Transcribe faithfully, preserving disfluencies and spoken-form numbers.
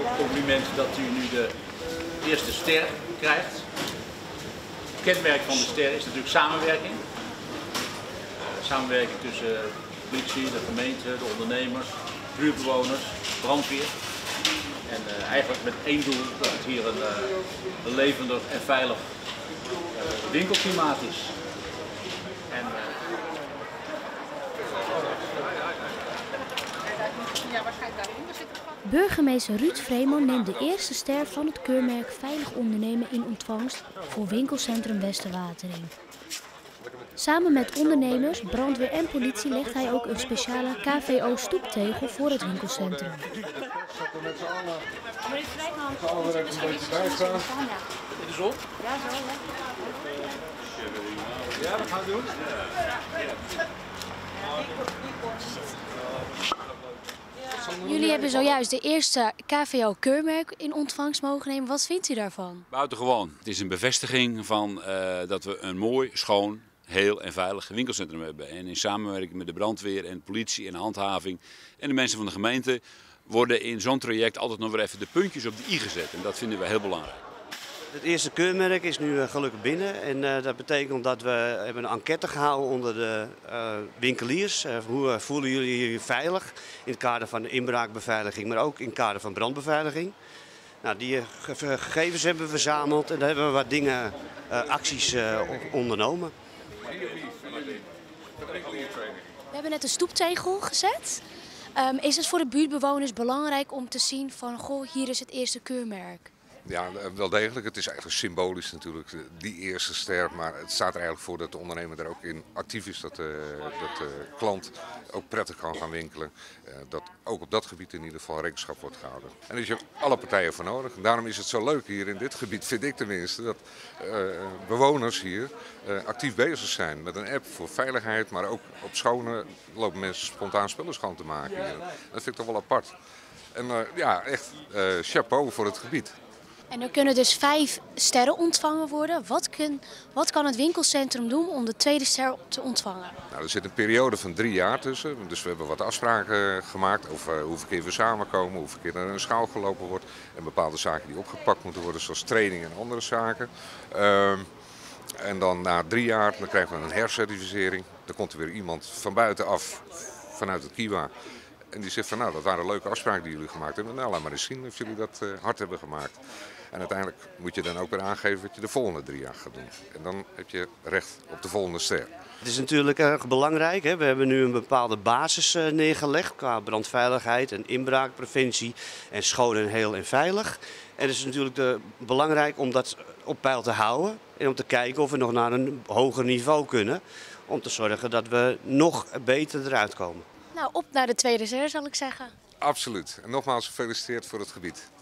compliment dat u nu de eerste ster krijgt. Het kenmerk van de ster is natuurlijk samenwerking. Uh, samenwerking tussen de politie, de gemeente, de ondernemers, buurtbewoners, brandweer. En uh, eigenlijk met één doel, dat het hier een, uh, een levendig en veilig uh, winkelklimaat is. En, uh, Burgemeester Ruud Vreeman neemt de eerste ster van het keurmerk Veilig Ondernemen in ontvangst voor winkelcentrum Westerwatering. Samen met ondernemers, brandweer en politie legt hij ook een speciale K V O-stoeptegel voor het winkelcentrum. in de zon? Ja, zo. Ja, dat gaan we doen. Jullie hebben zojuist de eerste K V O-keurmerk in ontvangst mogen nemen. Wat vindt u daarvan? Buitengewoon. Het is een bevestiging van uh, dat we een mooi, schoon, heel en veilig winkelcentrum hebben. En in samenwerking met de brandweer en politie en handhaving en de mensen van de gemeente worden in zo'n traject altijd nog weer even de puntjes op de i gezet. En dat vinden we heel belangrijk. Het eerste keurmerk is nu uh, gelukkig binnen en uh, dat betekent dat we hebben een enquête gehouden onder de uh, winkeliers. Uh, hoe uh, voelen jullie hier veilig in het kader van de inbraakbeveiliging, maar ook in het kader van brandbeveiliging. Nou, die uh, gegevens hebben we verzameld en daar hebben we wat dingen, uh, acties uh, ondernomen. We hebben net een stoeptegel gezet. Um, is het voor de buurtbewoners belangrijk om te zien van, goh, hier is het eerste keurmerk? Ja, wel degelijk. Het is eigenlijk symbolisch natuurlijk, die eerste ster. Maar het staat er eigenlijk voor dat de ondernemer er ook in actief is. Dat de, dat de klant ook prettig kan gaan winkelen. Dat ook op dat gebied in ieder geval rekenschap wordt gehouden. En daar is je alle partijen voor nodig. En daarom is het zo leuk hier in dit gebied, vind ik tenminste, dat uh, bewoners hier uh, actief bezig zijn met een app voor veiligheid. Maar ook op schone lopen mensen spontaan spullen schoon te maken hier. Dat vind ik toch wel apart. En uh, ja, echt uh, chapeau voor het gebied. En er kunnen dus vijf sterren ontvangen worden. Wat, kun, wat kan het winkelcentrum doen om de tweede ster te ontvangen? Nou, er zit een periode van drie jaar tussen. Dus we hebben wat afspraken gemaakt over hoeveel keer we samenkomen, hoeveel keer er een schaal gelopen wordt. En bepaalde zaken die opgepakt moeten worden, zoals training en andere zaken. Uh, en dan na drie jaar dan krijgen we een hercertificering. Dan komt er weer iemand van buitenaf, vanuit het Kiwa. En die zegt van nou, dat waren leuke afspraken die jullie gemaakt hebben. Nou, laat maar eens zien of jullie dat uh, hard hebben gemaakt. En uiteindelijk moet je dan ook weer aangeven wat je de volgende drie jaar gaat doen. En dan heb je recht op de volgende ster. Het is natuurlijk erg belangrijk. Hè? We hebben nu een bepaalde basis uh, neergelegd qua brandveiligheid en inbraakpreventie en schoon en heel en veilig. En het is natuurlijk de, belangrijk om dat op peil te houden en om te kijken of we nog naar een hoger niveau kunnen. Om te zorgen dat we nog beter eruit komen. Nou, op naar de tweede ster zal ik zeggen. Absoluut. En nogmaals gefeliciteerd voor het gebied.